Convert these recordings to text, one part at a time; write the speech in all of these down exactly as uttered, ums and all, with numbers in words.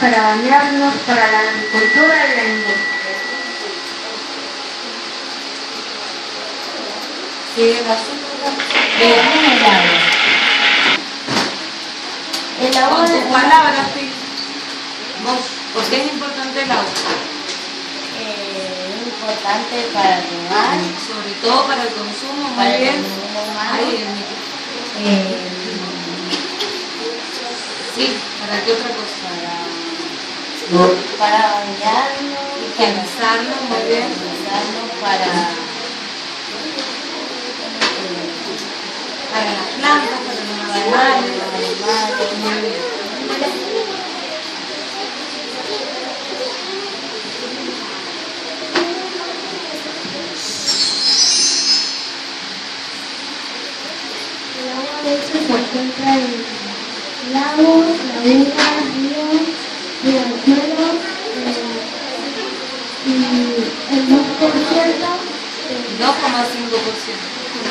para bañarnos, para la agricultura y la industria. Sí, el azúcar. Tenemos el agua. El agua Con tus es palabras, sí. Vos, ¿por qué es importante el agua? eh, importante para tomar, Sobre todo para el consumo, muy para el bien. consumo humano. Ahí el micrófono. Eh, Sí, ¿para qué otra cosa? para bañarnos, Higienizarnos, muy bien. para higienizarnos, para Para las plantas, para los animales. Muy bien. El agua de hecho se encuentra en lagos, lagunas, ríos, riachuelos, eh, y el dos por ciento dos coma cinco por ciento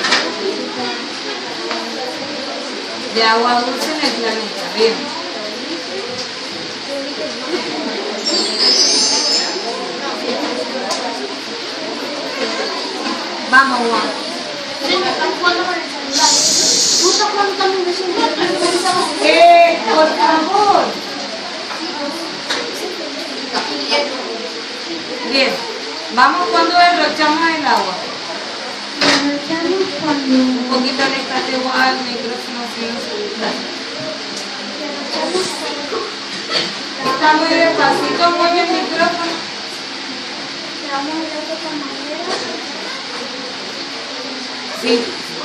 de agua dulce en el planeta. Bien. Vamos, Juan. están jugando con el celular. ¿Tú estás jugando también con el celular? ¡Eh, por favor! Bien. Vamos cuando derrochamos el agua. Derrochamos cuando Un poquito aléjate igual, el micrófono así no se gusta. Está muy despacito, mueve el micrófono. tiramos el agua con manguera. Sí.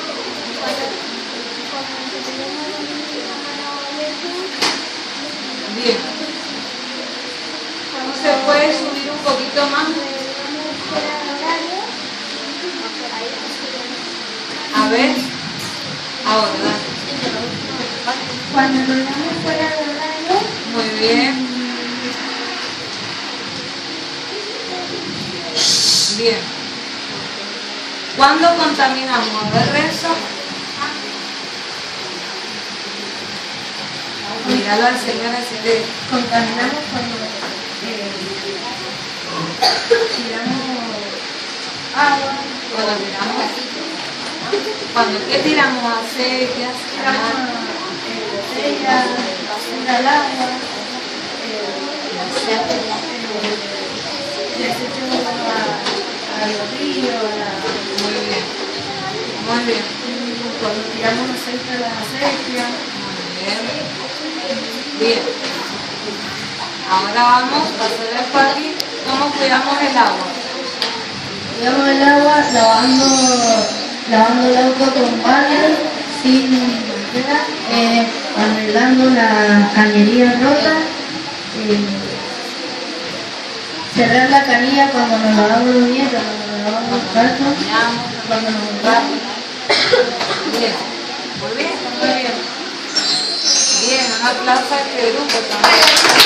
Bien. ¿Se puede subir un poquito más? A ver. Ahora, dale. Cuando nos damos fuera de horario, Muy bien. Bien. ¿Cuándo contaminamos? A ver, Renzo. Míralo al señor así de... contaminamos cuando eh, tiramos agua, Cuando tiramos... Cuando ¿qué tiramos? Acequias, tiramos eh, botellas, basura al agua, eh, desechos a, a los ríos, a la, Muy bien. Muy bien. cuando tiramos aceite a las acequias. Muy bien. Bien. Ahora vamos a hacer el paqui. ¿Cómo cuidamos el agua? Cuidamos el agua lavando, lavando el auto con barrio, sin manguera, eh, arreglando las cañerías rotas, eh, cerrar la canilla cuando nos lavamos los dientes, cuando nos lavamos los platos, cuando nos lavamos. Bien. Muy bien, muy bien. Bien, un aplauso a este grupo también.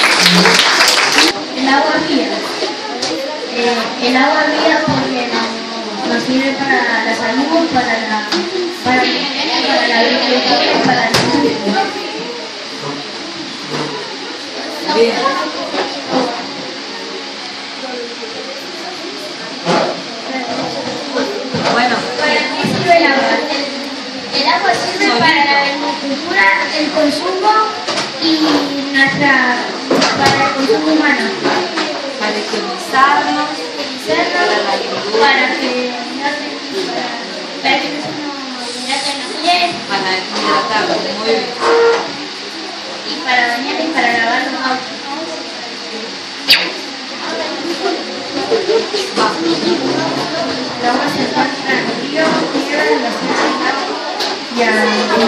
El agua ría. Eh, el agua ría porque nos, nos sirve para la salud, para la, para, para la agricultura y para la industria. Bien. Bueno, ¿para qué sirve el agua? El, el agua sirve para la agricultura, el consumo y nuestra, para el consumo humano. para higienizarnos, Para la agricultura, para que no se, para que no se nos hidraten los pies para hidratarnos. Muy bien. y para bañar y para lavar los autos. Vamos. El agua se encuentra en ríos, piedras, las y a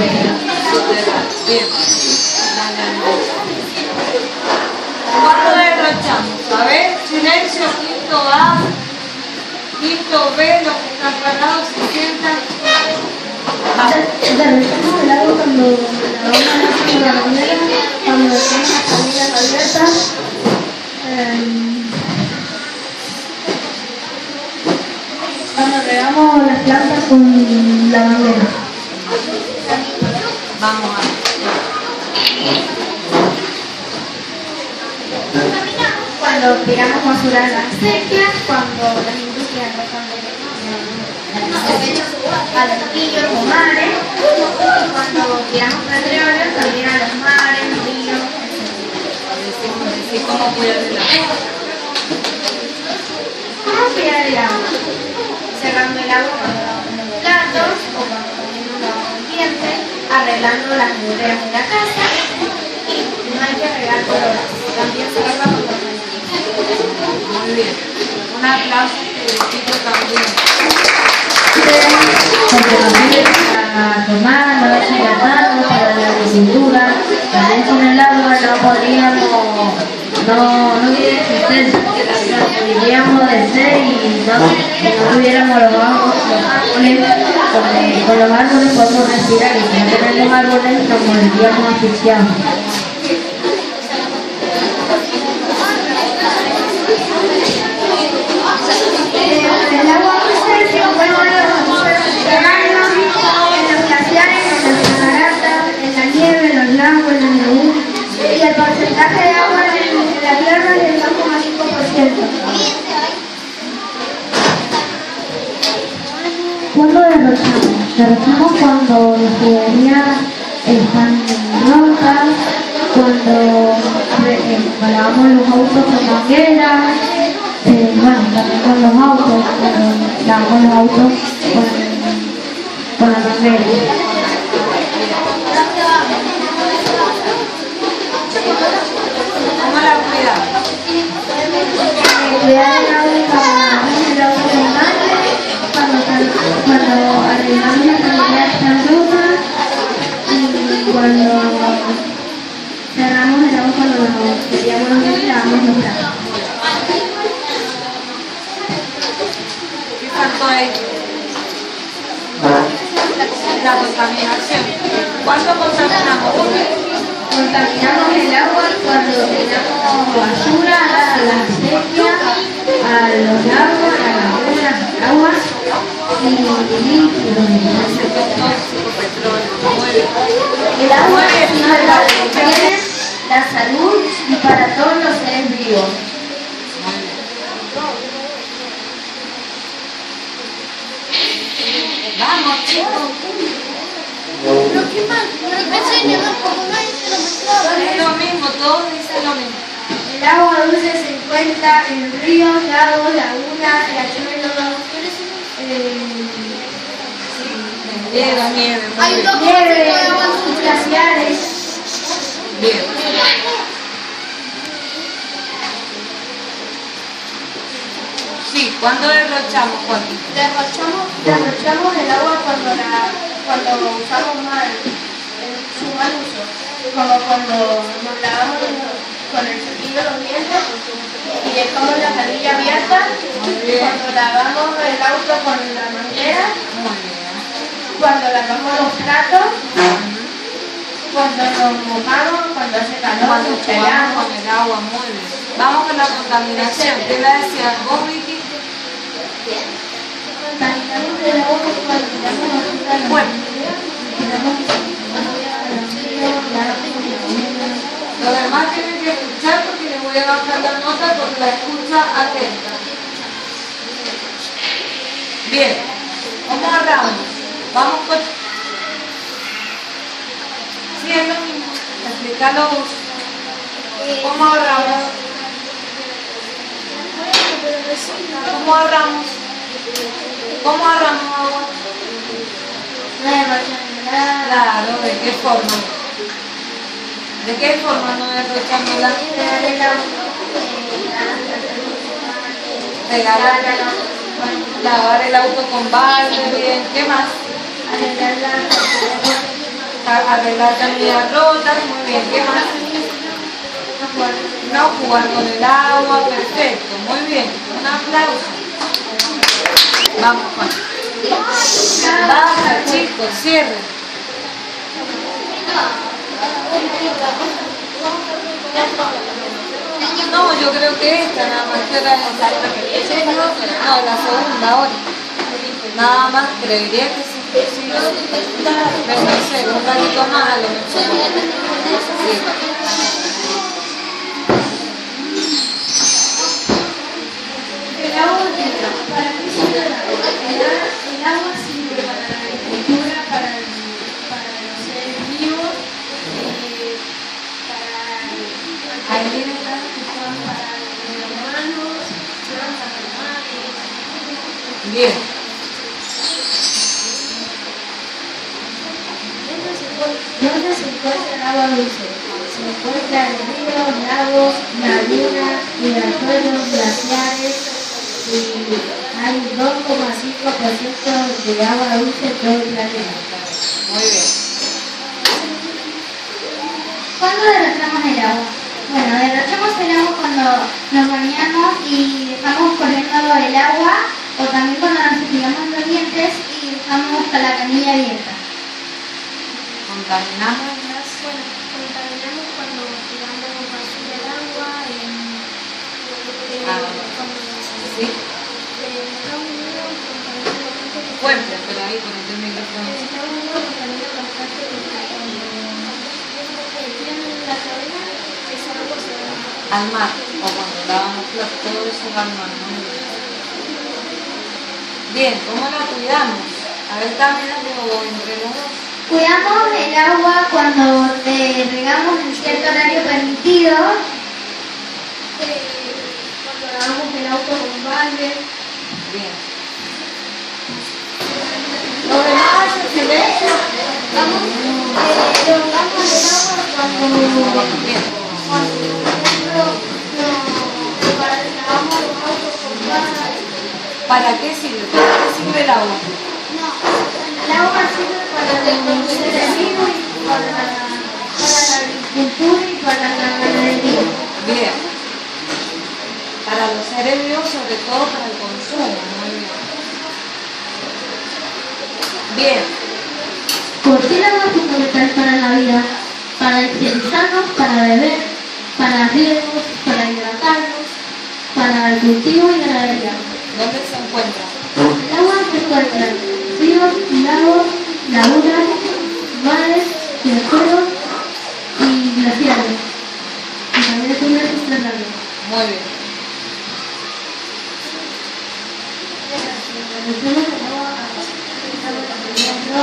Bien. Dale, Andrés. ¿Cuándo derrochamos? A ver, silencio, quinto A, quinto B, los que están parados se sientan. Vamos. derrochamos el agua cuando lavamos con la manguera, cuando tenemos las cañerías abiertas, eh, cuando regamos las plantas con la manguera. Vamos a ver. Cuando tiramos basura a las acequias, cuando las industrias dejan de a los ríos o mares, y cuando tiramos petróleo también a los mares, ríos, etcétera. ¿Y cómo cuidar el agua? ¿Cómo cuidar el agua? Cerrando el agua cuando lavamos los platos o cuando poniendo un lavabo de dientes, arreglando las goteras de la casa, y no hay que regar colores. También se arregla con los Muy bien. Un aplauso que el equipo también. Porque nos sirve para tomar, lavarse las manos, para la agricultura. También sin el agua no podríamos, no, no hubiera existencia. Viviríamos de sed y no, no tuviéramos los árboles, los árboles donde con los árboles podemos respirar, y si no tenemos árboles nos moriríamos asfixiados. El agua dulce se encuentra en los subterráneos, en los glaciares, en las cataratas, en la nieve, en los lagos, en la laguna, y el porcentaje de agua en la tierra es del dos coma cinco por ciento. ¿Cuándo derrochamos? Derrochamos cuando las tuberías están rotas, cuando eh, lavamos los autos con manguera. Eh, bueno, también con los autos, cuando lavamos los autos con, con la manguera. ¿Cómo la cuidamos? Cuidar el agua, el agua con madre, cuando, cuando arreglamos las tuberías están rotas, y cuando cerramos el agua cuando nos queríamos los dientes y lavamos los platos. ¿Cuánto es la contaminación? ¿Cuánto contaminamos? Contaminamos el agua cuando tiramos basura a las acequias, a los lagos, a las lagunas, aguas y líquidos. Tóxico, petróleo, muere. El agua es para los bienes, la salud y para todos los seres vivos. Vamos, chicos. Pero qué mal, pero me enseñan, ¿no? Como nadie se lo mostraba. Es lo mismo, todos dicen lo mismo. El agua dulce se encuentra en ríos, lagos, lagunas, riachuelos, eh, Nieve, nieve. muy Hay un bien. dos por nieve, ciento de agua dulce. glaciares. Bien. Sí, ¿cuándo derrochamos, Juan? Derrochamos, derrochamos el agua cuando, la, cuando usamos mal, en su mal uso, como cuando nos lavamos con el cepillo los dientes y dejamos la canilla abierta, cuando lavamos el auto con la manguera, Muy bien. cuando lavamos los platos, cuando nos mojamos, cuando hace calor, Cuando nos jugamos peleamos. con el agua, muy bien. Vamos con la contaminación. ¿Qué le decías vos, Vicky? Contaminamos el agua cuando tiramos basura a la Bueno. manguera, tiramos basura a los ríos, lagos. Los demás tienen que escuchar porque les voy a bajar la nota con la escucha atenta. Bien, ¿cómo ahorramos? Vamos con... Sí, es lo mismo. Explícalo vos. ¿Cómo ahorramos? ¿Cómo ahorramos? ¿Cómo ahorramos agua? No derrochamos nada. Claro, ¿de qué forma? ¿De qué forma no derrochamos la regalar, lavar el auto con balde, bien, ¿qué más? Arreglar canillas rotas, muy bien, ¿qué más? No jugar con el agua, perfecto, muy bien, un aplauso. Vamos, Juan. Baja, chicos, cierren. No, yo creo que esta nada más que era esta. No, la segunda ahora. Nada más, creería que sí. Sí, pero no sé, un ratito más a lo mejor. Sí. Bien. ¿Dónde se encuentra el agua dulce? Se encuentra en ríos, lagos, lagunas, riachuelos, glaciares y hay dos coma cinco por ciento de agua dulce en todo el planeta. Muy bien. ¿Cuándo derrochamos el agua? Bueno, derrochamos el agua cuando nos bañamos y dejamos corriendo el agua, o también cuando nos cepillamos los dientes y dejamos con la canilla abierta. Contaminamos las... Bueno, contaminamos cuando tiramos basura al agua, en, en, Ah, cuando sí. en Estados Unidos contaminamos bastante. Fuerte, pero ahí con el micrófono. En Estados Unidos contaminamos bastante porque cuando tiran la cadena, esa agua se va Al mar, o cuando lavamos platos, todo eso va al mar. Muy bien. Bien, ¿cómo la cuidamos? A ver, también algo entre los dos. Cuidamos el agua cuando eh, regamos en cierto horario permitido. eh, cuando lavamos el auto con balde. Bien. Los demás, en silencio. Vamos, eh, levantamos el agua cuando, Bien. cuando, por ejemplo, no, para lavamos los autos con balde. ¿Para qué sirve? ¿Para qué sirve el agua? No, el agua sirve para reproducir el vino y para, para la agricultura y para la ganadería. Bien. Para los seres vivos, sobre todo para el consumo. Muy bien. Bien. ¿Por qué el agua es fundamental para la vida? Para higienizarnos, para beber, para riegos, para hidratarnos, para el cultivo y ganadería. ¿Dónde se encuentra? El agua se encuentra en ríos, lagos, lagunas, mares, riachuelos y glaciares. Y también cubre subterráneos. Muy bien. Reducimos el agua estamos cambiando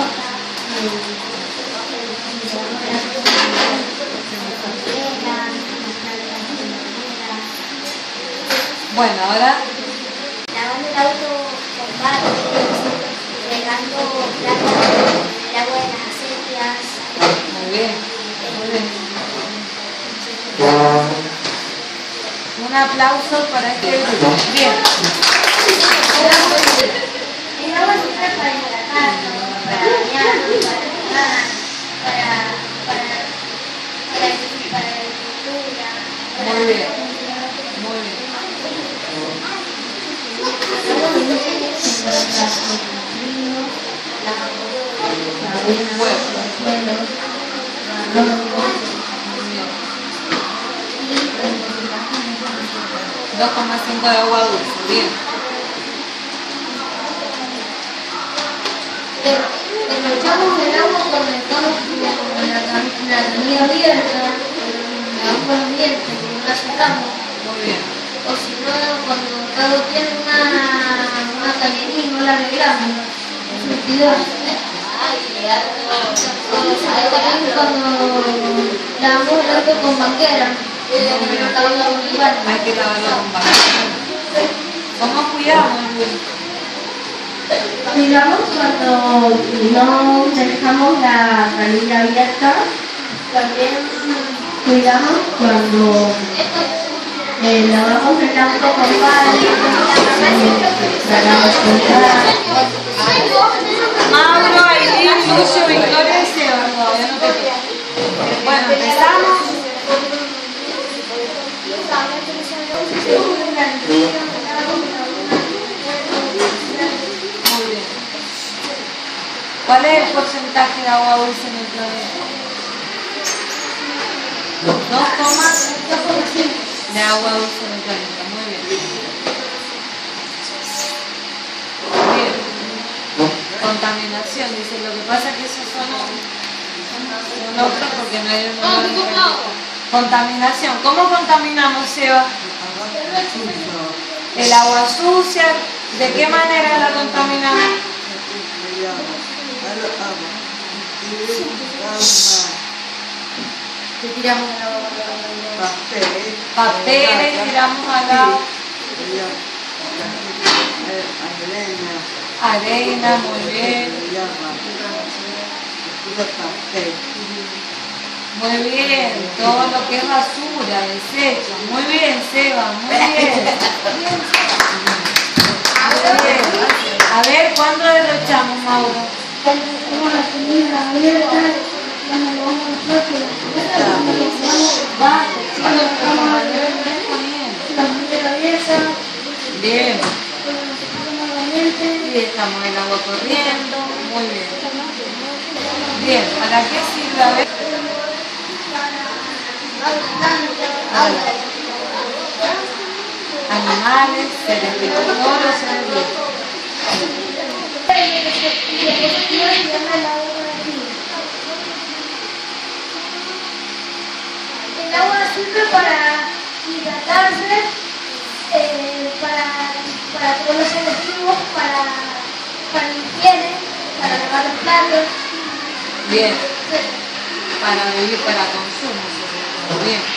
Bueno, ahora Lavando el auto con balde, regando plantas, el agua de las acequias. muy bien. Muy bien. Un aplauso para este grupo. Bien. El agua sirve para hidratarnos, para bañarnos, para regar, para, para, para, para la agricultura. para Muy la bien. agricultura. Muy bien. el agua dulce se encuentra en los ríos, lagos, lagunas, riachuelos, arroyos Muy bien. y en porcentaje de dos coma cinco de agua dulce. Bien. Derrochamos el agua cuando estamos con la, can- la canilla abierta, lavamos los dientes, que no la sacamos, Muy bien. o si no, cuando Gustavo tiene una, una cañería y no la arreglamos, es veintidós. O también cuando lavamos el auto con banquera, como no lavamos con Hay balde. que lavarlo con balde. ¿Cómo cuidamos, Luis? Cuidamos cuando no dejamos la canilla abierta, también cuidamos cuando eh, lavamos el auto con balde, tratamos con gas. Mauro, Ailín, Lucio, Victoria y Seba. Todavía no te queda. Bueno, empezamos. Muy bien. ¿Cuál es el porcentaje de agua dulce en el planeta? dos coma cinco de agua dulce en el planeta. Muy bien. Bien. Contaminación, dice. Lo que pasa es que esos son, son otros porque no hay uno. Contaminación. ¿Cómo contaminamos, Seba? El agua sucia. ¿De qué manera la contaminamos? Que tiramos el agua Papeles tiramos al agua. Arena, muy bien. Muy bien, todo lo que es basura, desecho. Muy bien, Seba, muy bien. Muy bien. A ver, ¿cuándo derrochamos, Mauro? Va, bien. Y dejamos el agua corriendo. Muy bien. Bien, ¿para qué sirve? A ver. Animales, seres vivos, todos los seres vivos. El agua sirve para hidratarse, eh, para, para todos los seres vivos, para, para la higiene, para lavar los platos. Bien. Para vivir, para consumo, sobre todo. Bien.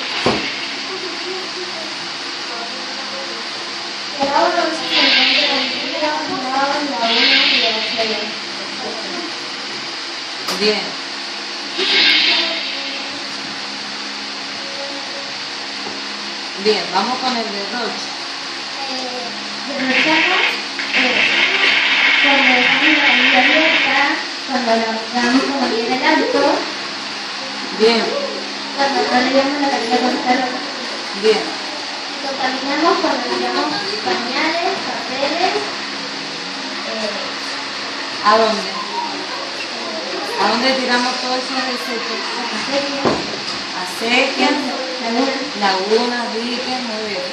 El agua lo usa para la comida, lavado, la uña y el aseo. Bien. Bien, vamos con el derroche. Eh, derrochamos eh, cuando dejamos la vida abierta, cuando la damos como bien el auto, Bien, cuando no le damos la calidad con calor. bien. Contaminamos cuando tiramos pañales, papeles, eh, ¿A dónde? ¿A dónde tiramos todos esos desechos? aceite, Acequias, lagunas. lagunas, diques, muy bien.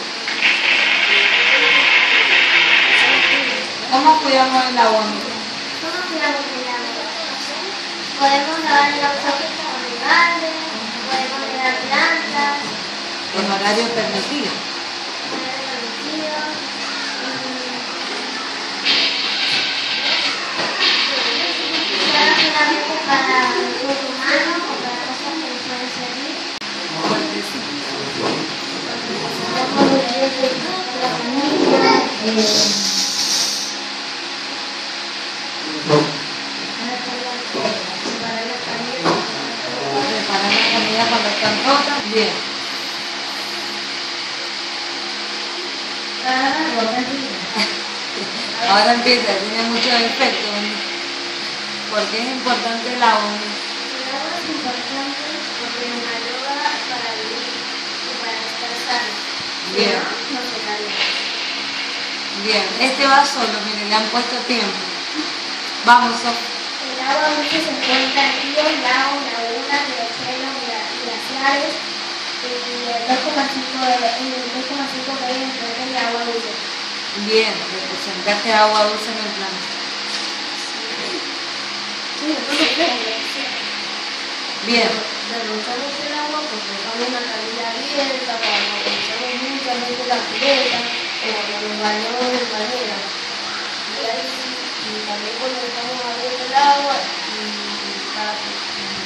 ¿Cómo cuidamos el agua? ¿Cómo cuidamos el agua? Podemos lavar el auto con el balde, podemos regar plantas, En horario permitido. poner permitido. Usar solamente para el uso humano o para cosas que les pueden servir. Podemos beber la comida, eh, Preparar la comida cuando están rotas. Bien. Ahora empieza, tiene muchos efectos. ¿Por qué es importante el agua? El agua es importante porque nos ayuda para vivir y para estar sanos. Bien. No se calienta. Bien, este va solo, miren, le han puesto tiempo. Vamos, Sof. El agua a veces se encuentra en ríos, lagos, lagunas, riachuelos, glaciares y el dos coma cinco que hay en el agua dulce. Bien, el porcentaje de agua dulce en el planeta. Bien. Derrochamos el agua porque dejamos una calidad abierta, cuando utilizamos muchas veces la pileta, o cuando nos bañamos de manera. Y, ahí, y también cuando dejamos abierto el agua y para que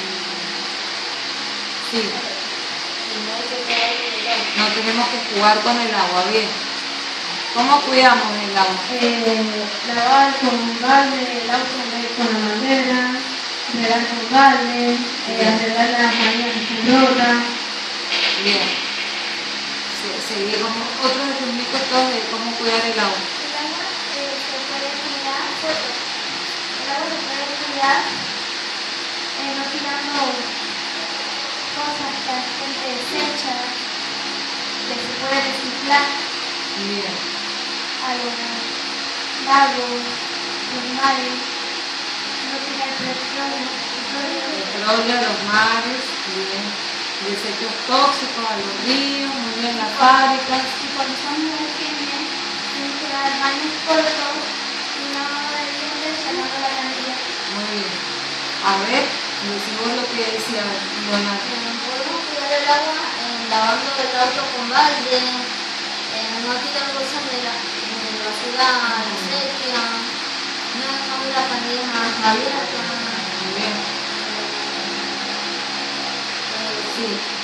Sí, y no hay que quedar con el agua. no tenemos que jugar con el agua, bien. ¿Cómo cuidamos el agua? Eh, lavar con un balde, el auto con la manguera, regar con balde, eh, arreglar las manías que están rotas. Bien. Se- Seguimos otros ejemplos todos de cómo cuidar el agua. El agua eh, se puede cuidar, el agua se puede cuidar eh, no tirando cosas que la gente desecha, que se puede reciclar Bien. a los lagos, los mares, no tirar petróleo, petróleo. Petróleo, los mares, bien. Desechos tóxicos a los ríos, muy bien, las fábricas. Y cuando son muy pequeños, tienen que dar baños cortos y no de dientes sacando la canilla. Muy bien. A ver, decimos lo que decía Leonardo. Podemos cuidar el agua eh, lavando el auto con balde, eh, no tirar cosas de la de basura seca, no dejando las canillas abiertas. Muy bien. Eh, Sí.